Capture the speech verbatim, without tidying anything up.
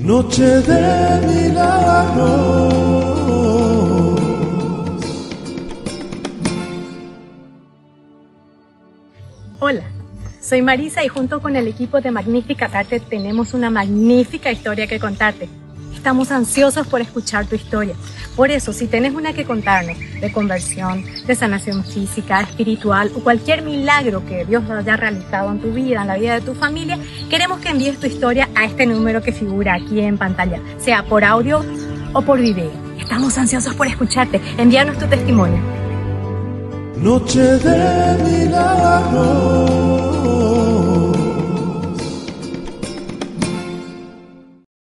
Noche de milagros. Hola, soy Marisa y junto con el equipo de Magnífica Tarde tenemos una magnífica historia que contarte. Estamos ansiosos por escuchar tu historia. Por eso, si tenés una que contarnos de conversión, de sanación física, espiritual o cualquier milagro que Dios haya realizado en tu vida, en la vida de tu familia, queremos que envíes tu historia a este número que figura aquí en pantalla, sea por audio o por video. Estamos ansiosos por escucharte. Envíanos tu testimonio. Noche de milagros.